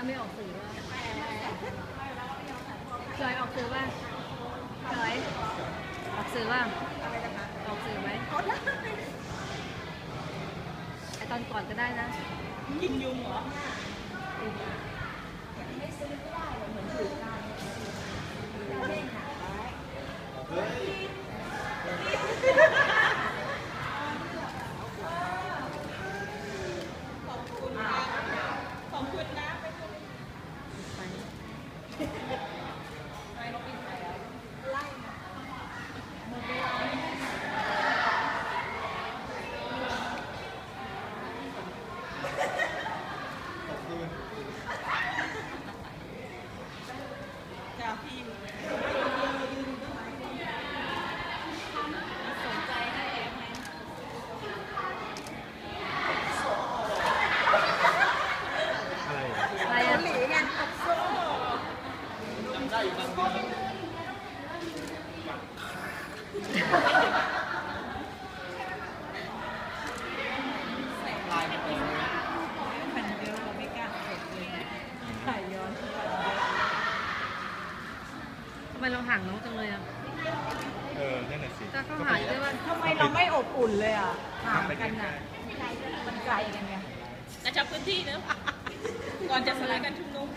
ไม่ออกสื่อว่าจอยออกสื่อว่าจอยออกสื่อว่าออกสื่อไหมไอตอนก่อนก็ได้นะกินยุงเหรอไม่ซื้อไม่ได้เหมือนถือการเล่นหาขอบคุณนะจ้าพี่สนใจให้แอมไหมอะไรอะหลีไงจำได้อยู่บางทีลายมันเป็นพันเยอะเราไม่กล้าเก็บเลยถ่ายย้อนทำไมเราห่างน้องจังเลยอ่ะนั่นแหละสิจะเข้าหาด้วยว่าทำไมเราไม่อบอุ่นเลยอ่ะห่างกันอ่ะมันไกลกันไงกระชับพื้นที่เนอะก่อนจะสลายการชุมนุม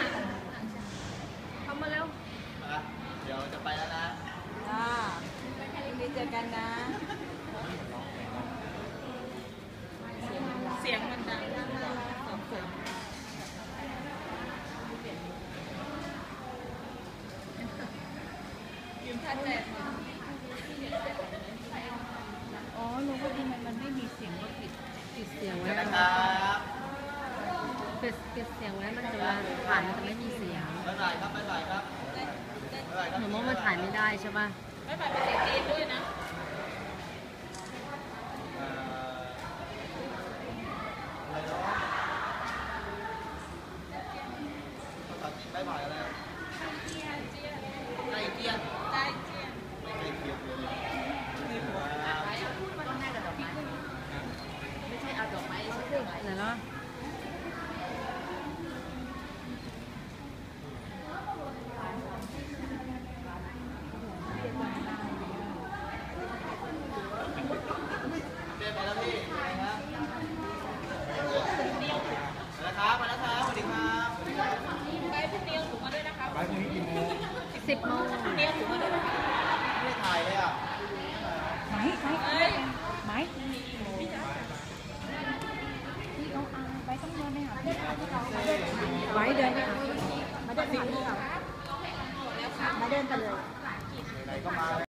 เข้ามาแล้วเดี๋ยวจะไปแล้วนะยินดีเจอกันนะเสียงมันดังสองคนยืมท่านแรกอ๋อรู้ว่าดีมันไม่มีเสียงก็ปิดเสียงไว้นะครับปิดเสียงไว้มันจะถ่ายมันจะไม่มีเสียงบ๊ายบายครับบ๊ายบายครับบ๊ายบายครับหนูว่ามันถ่ายไม่ได้ใช่ป่ะไม่ไปเป็นเสียงจีนด้วยนะอะไรเนาะภาษาจีนบ๊ายบายอะไรใกล้เกียนไม่ใกล้เกียนเลยไหนเนาะไปแล้วพี่นะครับไปแล้วครับสวัสดีครับไปพรุ่งนี้ถูกมาด้วยนะคะไปพรุ่งนี้กี่โมง 10 โมงพรุ่งนี้ถูกมาด้วยนะคะไม่ได้ถ่ายเลยอ่ะไหมพี่เอาไปต้องเดินไปหาพี่ไว้เดินไปหาพี่มาเดินไปหาพี่มาเดินกันเลยไหนๆก็มา